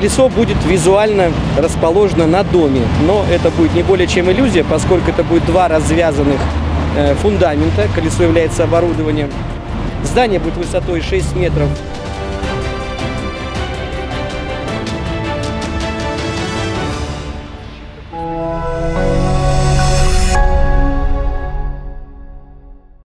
колесо будет визуально расположено на доме, но это будет не более чем иллюзия, поскольку это будет два развязанных фундамента. Колесо является оборудованием. Здание будет высотой 6 метров